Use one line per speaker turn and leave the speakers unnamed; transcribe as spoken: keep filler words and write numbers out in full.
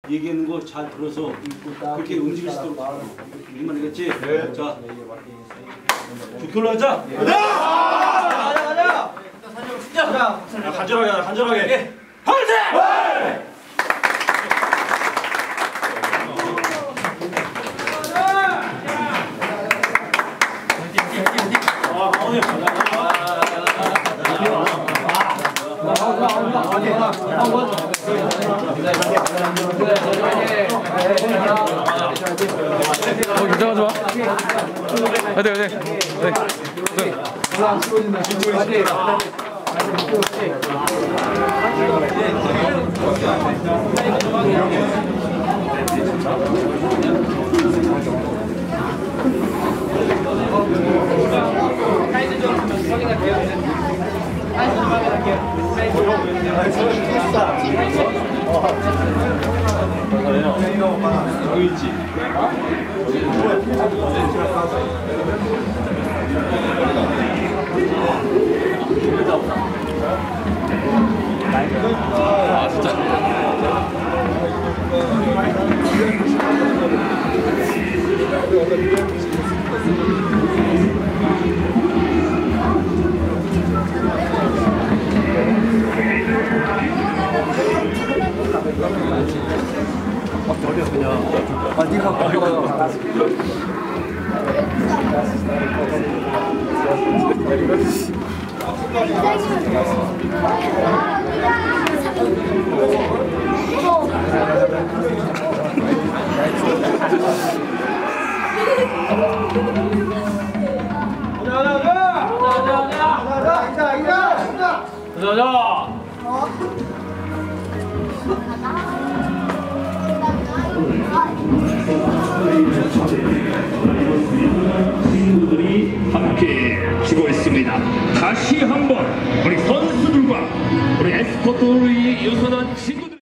얘기하는 거 잘 들어서 그렇게 움직일 수 있도록 우리만 알겠지? 네. 자, 좋게 올라가자. 네. 가자, 가자. 자, 간절하게 하자, 간절하게. 화이팅! 아, 오늘
어, 괜찮아, 좋아. 화이팅, 화이팅.
사이즈 좀 확인할게요. 사이즈 좀 확인할게요. 사이즈.
여기 있지.
아, 진짜.
아, 네가 바꿔요.
친구들이 함께 주고 있습니다. 다시 한번 우리 선수들과 우리 에스코트를 유선한 친구들.